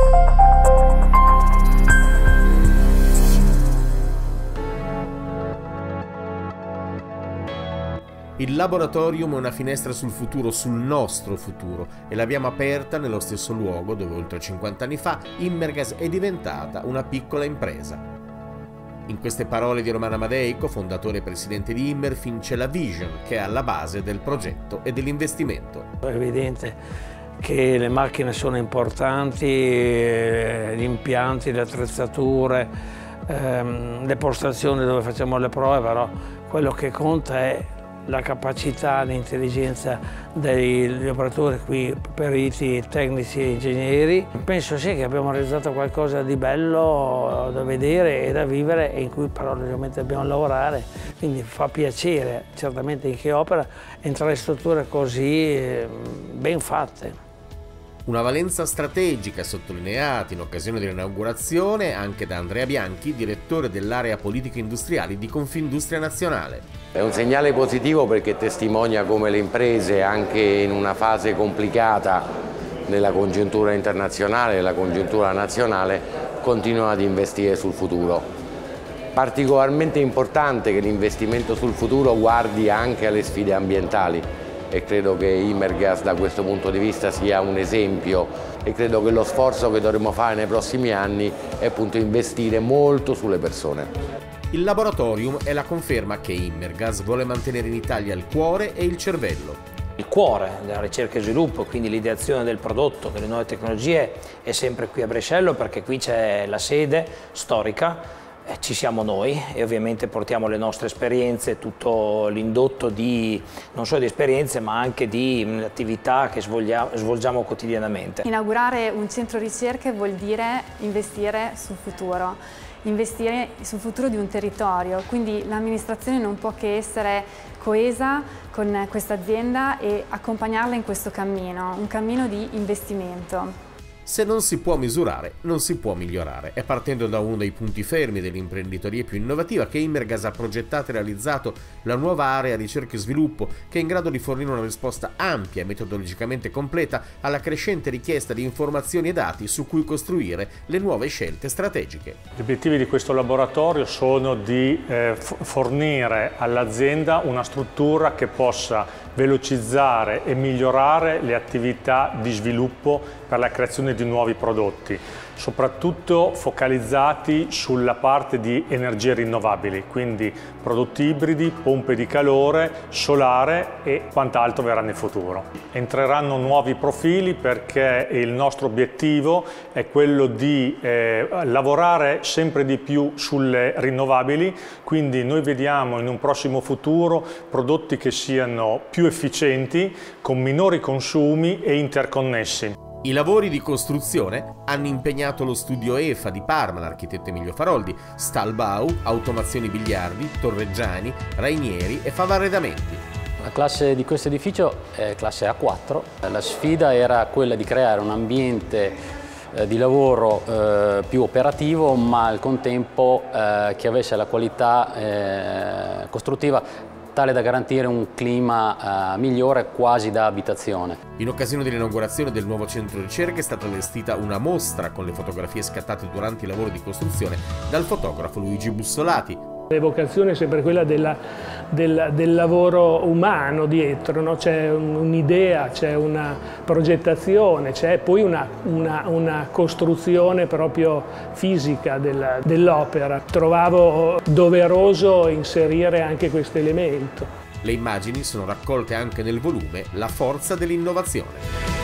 Il laboratorium è una finestra sul futuro, sul nostro futuro, e l'abbiamo aperta nello stesso luogo dove oltre 50 anni fa Immergas è diventata una piccola impresa. In queste parole di Romano Amadeico, fondatore e presidente di Immerfin, c'è la vision che è alla base del progetto e dell'investimento. È evidente che le macchine sono importanti, gli impianti, le attrezzature, le postazioni dove facciamo le prove, però quello che conta è la capacità, l'intelligenza degli operatori qui, periti, tecnici e ingegneri. Penso sì che abbiamo realizzato qualcosa di bello da vedere e da vivere e in cui però ovviamente dobbiamo lavorare, quindi fa piacere certamente in chi opera entrare in strutture così ben fatte. Una valenza strategica sottolineata in occasione dell'inaugurazione anche da Andrea Bianchi, direttore dell'area politiche industriali di Confindustria Nazionale. È un segnale positivo perché testimonia come le imprese, anche in una fase complicata della congiuntura internazionale e della congiuntura nazionale, continuano ad investire sul futuro. Particolarmente importante che l'investimento sul futuro guardi anche alle sfide ambientali. E credo che Immergas da questo punto di vista sia un esempio e credo che lo sforzo che dovremo fare nei prossimi anni è appunto investire molto sulle persone. Il laboratorium è la conferma che Immergas vuole mantenere in Italia il cuore e il cervello. Il cuore della ricerca e sviluppo, quindi l'ideazione del prodotto, delle nuove tecnologie, è sempre qui a Brescello perché qui c'è la sede storica. Ci siamo noi e ovviamente portiamo le nostre esperienze, tutto l'indotto non solo di esperienze ma anche di attività che svolgiamo quotidianamente. Inaugurare un centro ricerche vuol dire investire sul futuro di un territorio, quindi l'amministrazione non può che essere coesa con questa azienda e accompagnarla in questo cammino, un cammino di investimento. Se non si può misurare, non si può migliorare. È partendo da uno dei punti fermi dell'imprenditoria più innovativa che Immergas ha progettato e realizzato la nuova area ricerca e sviluppo, che è in grado di fornire una risposta ampia e metodologicamente completa alla crescente richiesta di informazioni e dati su cui costruire le nuove scelte strategiche. Gli obiettivi di questo laboratorio sono di fornire all'azienda una struttura che possa velocizzare e migliorare le attività di sviluppo per la creazione di nuovi prodotti, soprattutto focalizzati sulla parte di energie rinnovabili, quindi prodotti ibridi, pompe di calore, solare e quant'altro verrà nel futuro. Entreranno nuovi profili perché il nostro obiettivo è quello di lavorare sempre di più sulle rinnovabili, quindi noi vediamo in un prossimo futuro prodotti che siano più efficienti, con minori consumi e interconnessi. I lavori di costruzione hanno impegnato lo studio EFA di Parma, l'architetto Emilio Faroldi, Stalbau, Automazioni Biliardi, Torreggiani, Rainieri e Fava Arredamenti. La classe di questo edificio è classe A4. La sfida era quella di creare un ambiente di lavoro più operativo, ma al contempo che avesse la qualità costruttiva tale da garantire un clima migliore, quasi da abitazione. In occasione dell'inaugurazione del nuovo centro ricerca è stata allestita una mostra con le fotografie scattate durante i lavori di costruzione dal fotografo Luigi Bussolati. L'evocazione è sempre quella del lavoro umano dietro, no? C'è un'idea, c'è una progettazione, c'è poi una costruzione proprio fisica dell'opera. Trovavo doveroso inserire anche questo elemento. Le immagini sono raccolte anche nel volume La forza dell'innovazione.